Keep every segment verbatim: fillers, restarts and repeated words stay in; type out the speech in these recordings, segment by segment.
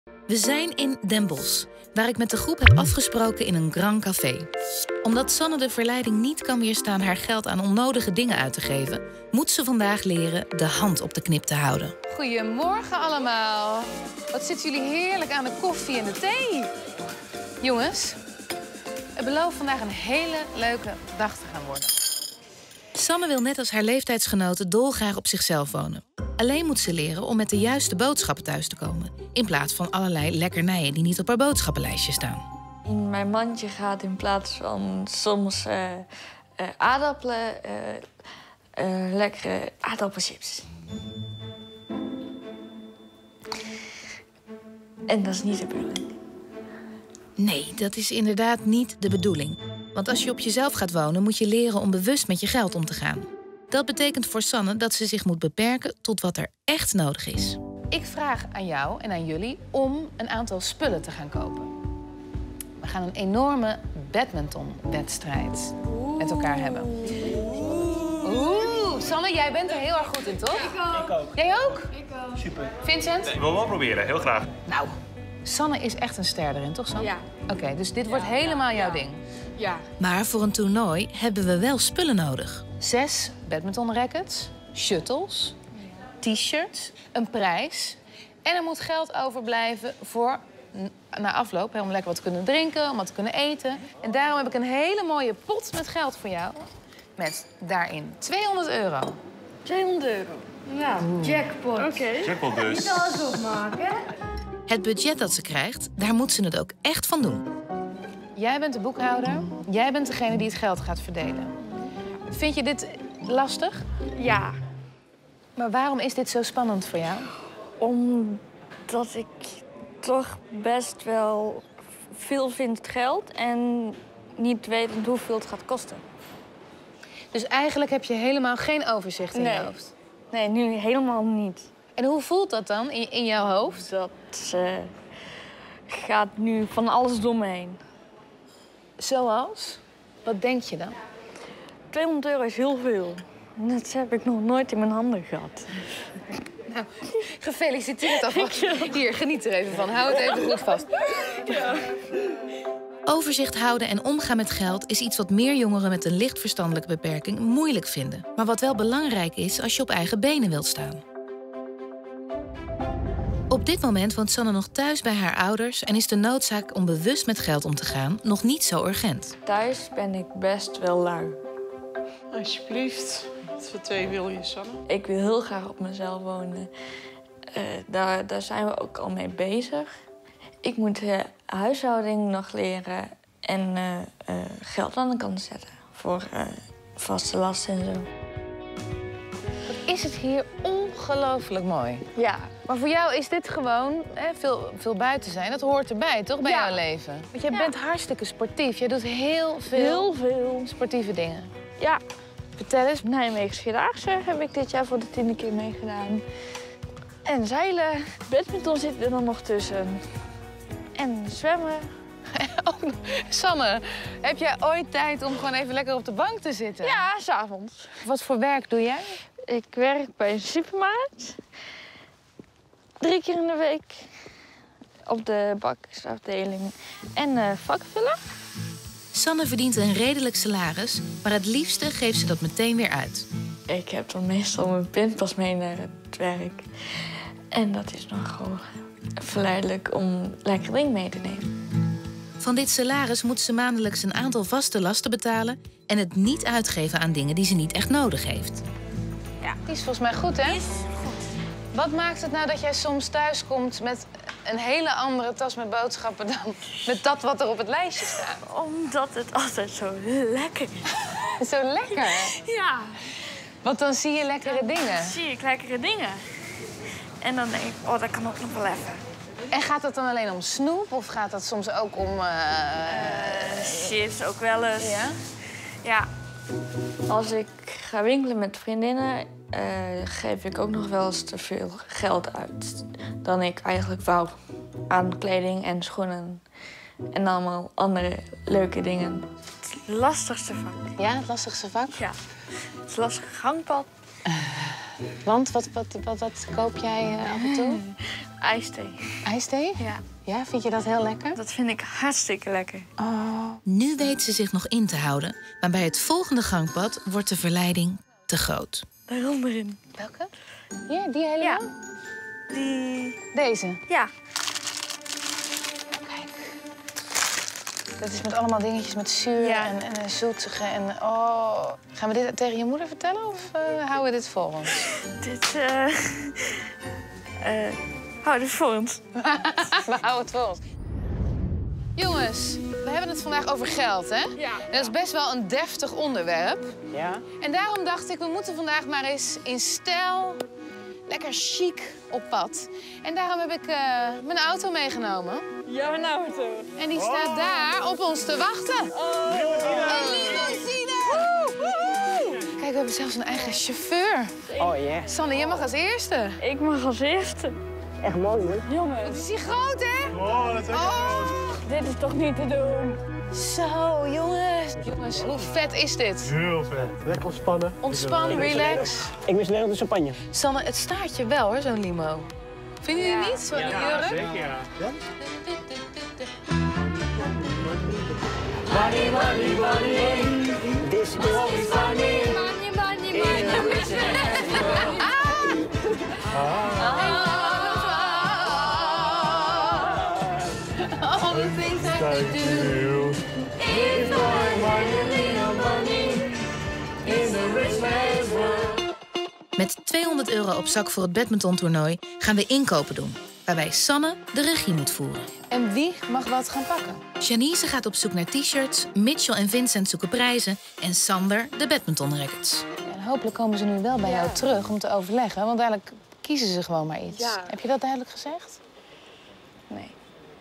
We zijn in Den Bosch, waar ik met de groep heb afgesproken in een Grand Café. Omdat Sanne de verleiding niet kan weerstaan haar geld aan onnodige dingen uit te geven, moet ze vandaag leren de hand op de knip te houden. Goedemorgen allemaal. Wat zitten jullie heerlijk aan de koffie en de thee. Jongens, het belooft vandaag een hele leuke dag te gaan worden. Sanne wil net als haar leeftijdsgenoten dolgraag op zichzelf wonen. Alleen moet ze leren om met de juiste boodschappen thuis te komen, in plaats van allerlei lekkernijen die niet op haar boodschappenlijstje staan. In mijn mandje gaat in plaats van soms uh, uh, aardappelen, uh, uh, lekkere aardappelchips. En dat is niet de bedoeling. Nee, dat is inderdaad niet de bedoeling. Want als je op jezelf gaat wonen, moet je leren om bewust met je geld om te gaan. Dat betekent voor Sanne dat ze zich moet beperken tot wat er echt nodig is. Ik vraag aan jou en aan jullie om een aantal spullen te gaan kopen. We gaan een enorme badmintonwedstrijd met elkaar hebben. Oeh, Sanne, jij bent er heel erg goed in, toch? Ik ook. Ik ook. Jij ook? Ik ook. Super. Vincent? Ik wil wel proberen, heel graag. Nou, Sanne is echt een ster erin, toch Sanne? Ja. Oké, okay, dus dit wordt helemaal ja, jouw ja. ding. Ja. Maar voor een toernooi hebben we wel spullen nodig. Zes badmintonrackets, shuttles, t-shirts, een prijs. En er moet geld overblijven voor na afloop, hè, om lekker wat te kunnen drinken, om wat te kunnen eten. En daarom heb ik een hele mooie pot met geld voor jou. Met daarin tweehonderd euro. tweehonderd euro. Ja, jackpot. Oké. Okay. Jackpot dus. Niet alles opmaken. Het budget dat ze krijgt, daar moet ze het ook echt van doen. Jij bent de boekhouder. Jij bent degene die het geld gaat verdelen. Vind je dit lastig? Ja. Maar waarom is dit zo spannend voor jou? Omdat ik toch best wel veel vind geld en niet weet hoeveel het gaat kosten. Dus eigenlijk heb je helemaal geen overzicht in nee. je hoofd? Nee, nu helemaal niet. En hoe voelt dat dan in, in jouw hoofd? Dat uh, gaat nu van alles door me heen. Zoals? Wat denk je dan? tweehonderd euro is heel veel. Dat heb ik nog nooit in mijn handen gehad. Nou, gefeliciteerd alvast. Hier, geniet er even van. Hou het even goed vast. Ja. Overzicht houden en omgaan met geld is iets wat meer jongeren met een licht verstandelijke beperking moeilijk vinden. Maar wat wel belangrijk is als je op eigen benen wilt staan. Op dit moment woont Sanne nog thuis bij haar ouders en is de noodzaak om bewust met geld om te gaan nog niet zo urgent. Thuis ben ik best wel lui. Alsjeblieft. Wat voor twee wil je, Sanne? Ik wil heel graag op mezelf wonen. Uh, daar, daar zijn we ook al mee bezig. Ik moet uh, huishouding nog leren en uh, uh, geld aan de kant zetten voor uh, vaste lasten en zo. Wat is het hier ongelooflijk mooi. Ja. Maar voor jou is dit gewoon hè, veel, veel buiten zijn. Dat hoort erbij, toch, bij ja. jouw leven? Want jij ja. bent hartstikke sportief. Jij doet heel veel, heel veel sportieve dingen. Ja. Vertel eens. Nijmeegse Vierdaagse heb ik dit jaar voor de tiende keer meegedaan. En zeilen. Badminton zit er dan nog tussen. En zwemmen. Oh, Sanne, heb jij ooit tijd om gewoon even lekker op de bank te zitten? Ja, 's avonds. Wat voor werk doe jij? Ik werk bij een supermarkt. Drie keer in de week. Op de bakkersafdeling. En uh, vakvullen. Sanne verdient een redelijk salaris, maar het liefste geeft ze dat meteen weer uit. Ik heb dan meestal mijn pinpas mee naar het werk. En dat is dan gewoon verleidelijk om lekker ding mee te nemen. Van dit salaris moet ze maandelijks een aantal vaste lasten betalen en het niet uitgeven aan dingen die ze niet echt nodig heeft. Ja, die is volgens mij goed, hè? Is goed. Wat maakt het nou dat jij soms thuis komt met een hele andere tas met boodschappen dan met dat wat er op het lijstje staat? Omdat het altijd zo lekker is. Zo lekker. Ja. Want dan zie je lekkere dingen. Zie ik lekkere dingen. En dan denk ik, oh, dat kan ook nog wel even. En gaat het dan alleen om snoep of gaat dat soms ook om... Uh... Uh, chips ook wel eens. Ja? Ja. Als ik ga winkelen met vriendinnen, uh, geef ik ook nog wel eens te veel geld uit dan ik eigenlijk wou. Aan kleding en schoenen en allemaal andere leuke dingen. Het lastigste vak. Ja, het lastigste vak? Ja. Het lastige gangpad. Uh, want wat, wat, wat, wat koop jij uh, af en toe? ijsthee. IJsthee? Ja. Ja, vind je dat heel lekker? Dat vind ik hartstikke lekker. Oh. Nu weet ze zich nog in te houden, maar bij het volgende gangpad wordt de verleiding te groot. Daarom erin. Welke? Ja, die helemaal? Ja. Die... Deze? Ja. Kijk. Dat is met allemaal dingetjes met zuur Ja. en, en zoetige en... Oh. Gaan we dit tegen je moeder vertellen of uh, houden we dit voor ons? Dit, eh... Uh, hou dit voor ons. We houden het voor ons. Jongens, we hebben het vandaag over geld, hè? Ja. Dat is best wel een deftig onderwerp. Ja? En daarom dacht ik, we moeten vandaag maar eens in stijl, lekker chic op pad. En daarom heb ik uh, mijn auto meegenomen. Jouw auto. En die staat Oh. daar op ons te wachten. Oh. Een limousine! Woe! Kijk, we hebben zelfs een eigen chauffeur. Oh, ja. Sanne, jij mag als eerste. Ik mag als eerste. Echt mooi, hoor. Wat Jongens, is die groot, hè? Oh, dat is echt Oh, dit is toch niet te doen? zo, jongens. Jongens, hoe vet is dit? heel vet. Lekker ontspannen. Ontspan, relax. Ik mis alleen nog de champagne. Sanne, het staat je wel, hoor, zo'n limo. Vinden jullie niet? Zo'n jurk? Zeker, ja. ja? This is funny. Money, money, money. All the things I could do. Met tweehonderd euro op zak voor het badmintontoernooi gaan we inkopen doen, waarbij Sanne de regie moet voeren. En wie mag wat gaan pakken? Janice gaat op zoek naar t-shirts, Mitchell en Vincent zoeken prijzen en Sander de badmintonrackets. Ja, en hopelijk komen ze nu wel bij jou terug om te overleggen, want dadelijk kiezen ze gewoon maar iets. Ja. Heb je dat duidelijk gezegd? Nee.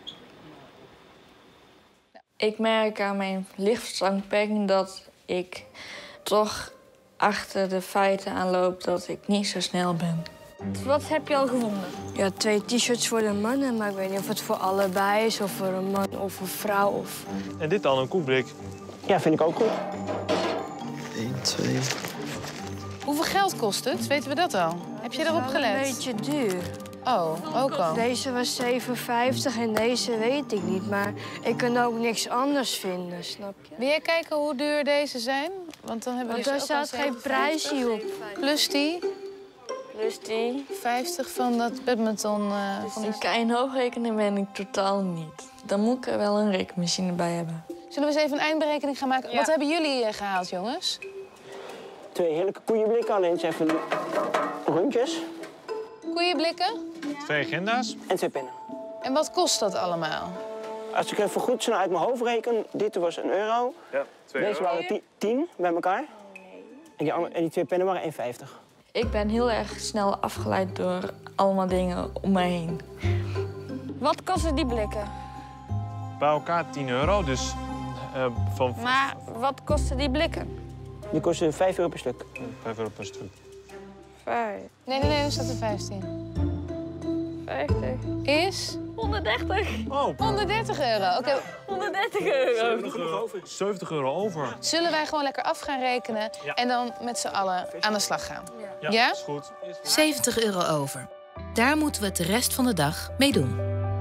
Ik merk aan mijn lichtverstandbeperking dat ik toch achter de feiten aanloop dat ik niet zo snel ben. Wat heb je al gevonden? Ja, twee t-shirts voor de mannen, maar ik weet niet of het voor allebei is, of voor een man of een vrouw. Of... En dit dan, een koekblik. Ja, vind ik ook goed. één, twee. Hoeveel geld kost het? Weten we dat al? Heb je erop Wel gelet? een beetje duur. Oh, ook al. Deze was zeven vijftig en deze weet ik niet, maar ik kan ook niks anders vinden, snap je? Wil jij kijken hoe duur deze zijn? Want dan hebben we Want dus daar ook al staat geen prijs hier op. Plus die Plus die. vijftig van dat badminton. Uh, van die... Een klein hoogrekenen ben ik totaal niet. Dan moet ik er wel een rekenmachine bij hebben. Zullen we eens even een eindberekening gaan maken? Wat hebben jullie uh, gehaald, jongens? Twee heerlijke koeienblikken, alleen eens even rondjes. Koeienblikken? Twee agenda's. En twee pennen. En wat kost dat allemaal? Als ik even goed snel uit mijn hoofd reken, dit was een euro. Ja, twee Deze waren ti- tien bij elkaar. En die, andere- en die twee pennen waren één vijftig. Ik ben heel erg snel afgeleid door allemaal dingen om mij heen. Wat kosten die blikken? Bij elkaar tien euro, dus uh, van Maar wat kosten die blikken? Die kosten vijf euro per stuk. vijf euro per stuk. Vijf. Nee, nee, nee, er staat er vijftien. vijftig. Is honderddertig. Oh, honderddertig euro. Oké, honderddertig euro. zeventig euro. zeventig euro over. zullen wij gewoon lekker af gaan rekenen Ja. en dan met z'n allen aan de slag gaan? Ja, Ja? is goed. Is goed. zeventig euro over. Daar moeten we het de rest van de dag mee doen.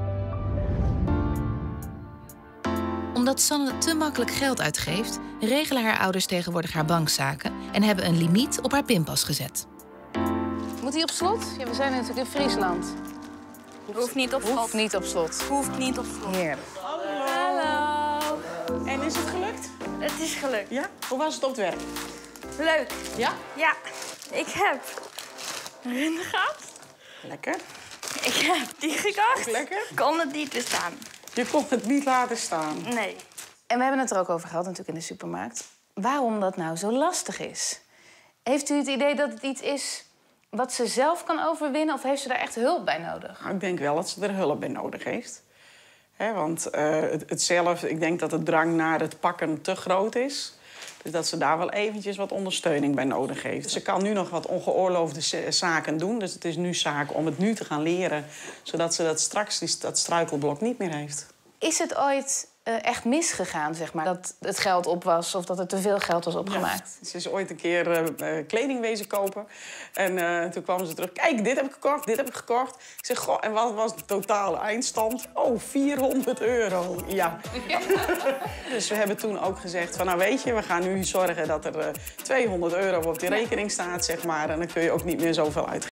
Omdat Sanne te makkelijk geld uitgeeft, regelen haar ouders tegenwoordig haar bankzaken en hebben een limiet op haar pinpas gezet. Moet hij op slot? Ja, we zijn natuurlijk in Friesland. Hoeft niet op Hoeft niet op slot. Hoeft niet op slot. Heerlijk. Hallo. En is het gelukt? Het is gelukt. Ja? Hoe was het op het werk? Leuk. Ja? Ja. Ik heb erin gehad. Lekker. Ik heb die gekocht. Lekker. Kon het niet te staan. Je kon het niet laten staan. Nee. En we hebben het er ook over gehad natuurlijk in de supermarkt. Waarom dat nou zo lastig is? Heeft u het idee dat het iets is wat ze zelf kan overwinnen of heeft ze daar echt hulp bij nodig? Nou, ik denk wel dat ze er hulp bij nodig heeft. Hè, want uh, het, het zelf, ik denk dat de drang naar het pakken te groot is. Dus dat ze daar wel eventjes wat ondersteuning bij nodig heeft. Ze kan nu nog wat ongeoorloofde zaken doen. Dus het is nu zaak om het nu te gaan leren. Zodat ze dat straks die, dat struikelblok niet meer heeft. Is het ooit uh, echt misgegaan, zeg maar? Dat het geld op was of dat er te veel geld was opgemaakt? Ja, ze is ooit een keer uh, kleding wezen kopen. En uh, toen kwamen ze terug. Kijk, dit heb ik gekocht, dit heb ik gekocht. Ik zeg, goh, en wat was de totale eindstand? Oh, vierhonderd euro. Ja. ja. Dus we hebben toen ook gezegd van, nou weet je, we gaan nu zorgen dat er uh, tweehonderd euro op die rekening staat, zeg maar. En dan kun je ook niet meer zoveel uitgeven.